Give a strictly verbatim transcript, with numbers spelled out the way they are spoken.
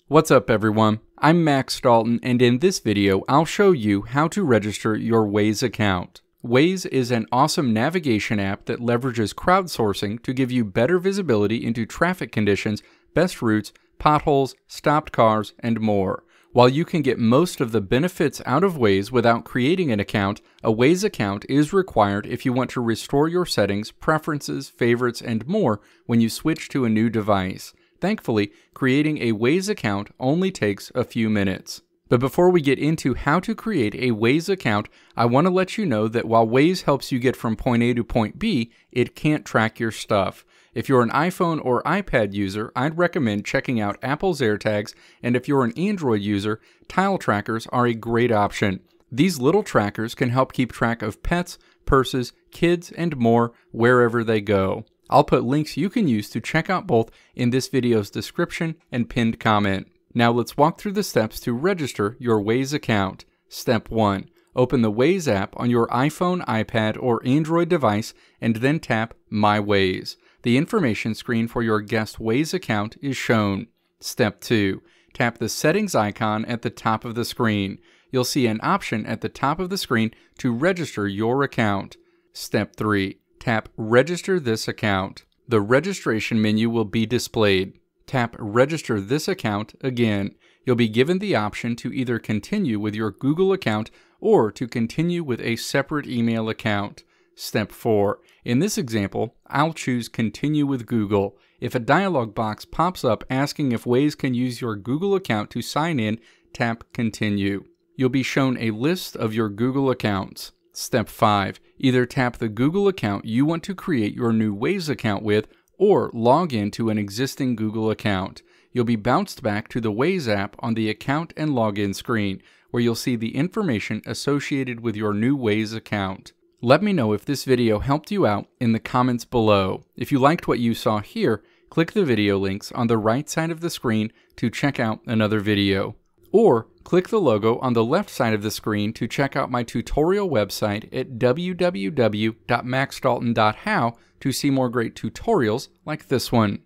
What's up everyone, I'm Max Dalton, and in this video I'll show you how to register your Waze account. Waze is an awesome navigation app that leverages crowdsourcing to give you better visibility into traffic conditions, best routes, potholes, stopped cars, and more. While you can get most of the benefits out of Waze without creating an account, a Waze account is required if you want to restore your settings, preferences, favorites, and more when you switch to a new device. Thankfully, creating a Waze account only takes a few minutes. But before we get into how to create a Waze account, I want to let you know that while Waze helps you get from point A to point B, it can't track your stuff. If you're an iPhone or iPad user, I'd recommend checking out Apple's AirTags, and if you're an Android user, tile trackers are a great option. These little trackers can help keep track of pets, purses, kids, and more wherever they go. I'll put links you can use to check out both in this video's description and pinned comment. Now let's walk through the steps to register your Waze account. Step one. Open the Waze app on your iPhone, iPad, or Android device and then tap My Waze. The information screen for your guest Waze account is shown. Step two. Tap the settings icon at the top of the screen. You'll see an option at the top of the screen to register your account. Step three. Tap Register this account. The registration menu will be displayed. Tap Register this account again. You'll be given the option to either continue with your Google account or to continue with a separate email account. Step four. In this example, I'll choose Continue with Google. If a dialog box pops up asking if Waze can use your Google account to sign in, tap Continue. You'll be shown a list of your Google accounts. Step five. Either tap the Google account you want to create your new Waze account with or log in to an existing Google account. You'll be bounced back to the Waze app on the Account and Login screen, where you'll see the information associated with your new Waze account. Let me know if this video helped you out in the comments below. If you liked what you saw here, click the video links on the right side of the screen to check out another video. Or click the logo on the left side of the screen to check out my tutorial website at w w w dot max dalton dot how to see more great tutorials like this one.